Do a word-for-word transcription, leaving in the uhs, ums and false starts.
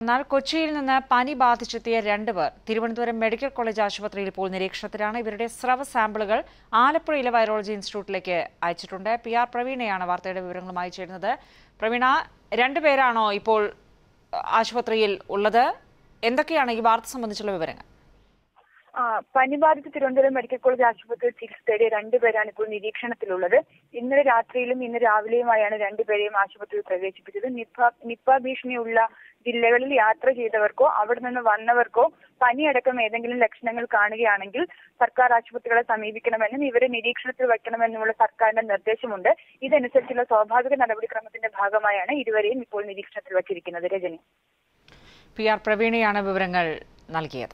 എന്നാൽ കൊച്ചിയിൽ നിന്ന് പനി ബാധിച്ചെത്തിയ രണ്ടുപേർ തിരുവനന്തപുരം മെഡിക്കൽ കോളേജ് ആശുപത്രിയിൽ ഇപ്പോൾ നിരീക്ഷണത്തിലാണ്. ഇവരുടെ സ്രവ സാമ്പിളുകൾ ആലപ്പുഴയിലെ വൈറോളജി ഇൻസ്റ്റിറ്റ്യൂട്ടിലേക്ക് അയച്ചിട്ടുണ്ട്. പി ആർ പ്രവീണയാണ് വാർത്തയുടെ വിവരങ്ങളുമായി ചേരുന്നത്. പ്രവീണ, രണ്ടുപേരാണോ ഇപ്പോൾ ആശുപത്രിയിൽ ഉള്ളത്? എന്തൊക്കെയാണ് ഈ വാർത്ത സംബന്ധിച്ചുള്ള വിവരങ്ങൾ? പനി ബാധിച്ച് തിരുവനന്തപുരം മെഡിക്കൽ കോളേജ് ആശുപത്രിയിൽ ചികിത്സ തേടിയ രണ്ടുപേരാണ് ഇപ്പോൾ നിരീക്ഷണത്തിലുള്ളത്. ഇന്നലെ രാത്രിയിലും ഇന്ന് രാവിലെയുമായാണ് രണ്ടുപേരെയും ആശുപത്രിയിൽ പ്രവേശിപ്പിച്ചത്. നിപ്പ നിപ്പ ഭീഷണിയുള്ള ജില്ലകളിൽ യാത്ര ചെയ്തവർക്കോ അവിടെ നിന്ന് വന്നവർക്കോ പനിയടക്കം ഏതെങ്കിലും ലക്ഷണങ്ങൾ കാണുകയാണെങ്കിൽ സർക്കാർ ആശുപത്രികളെ സമീപിക്കണമെന്നും ഇവരെ നിരീക്ഷണത്തിൽ വയ്ക്കണമെന്നുമുള്ള സർക്കാരിന്റെ നിർദ്ദേശമുണ്ട്. ഇതനുസരിച്ചുള്ള സ്വാഭാവിക നടപടിക്രമത്തിന്റെ ഭാഗമായാണ് ഇരുവരെയും ഇപ്പോൾ നിരീക്ഷണത്തിൽ വച്ചിരിക്കുന്നത്. രജനി, പി ആർ പ്രവീണയാണ് വിവരങ്ങൾ നൽകിയത്.